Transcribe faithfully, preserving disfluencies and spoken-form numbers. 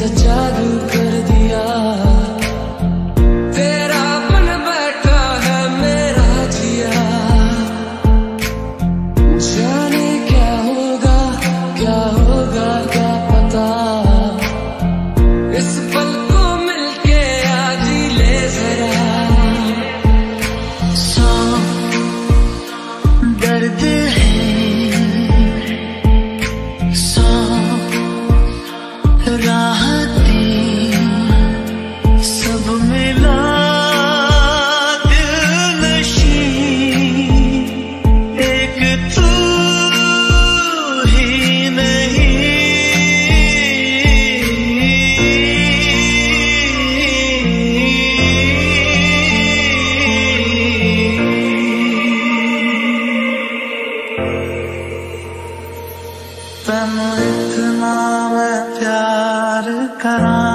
सा जादू कर दिया, तेरा बन बैठा है मेरा जिया। जाने क्या होगा क्या होगा क्या पता, इस पल को मिलके आज ही ले जरा। सौ दर्द है, सौ राहतें, सब मिला दिलनशी, एक तू ही नहीं। तन्नू इतना मैं प्यार करा।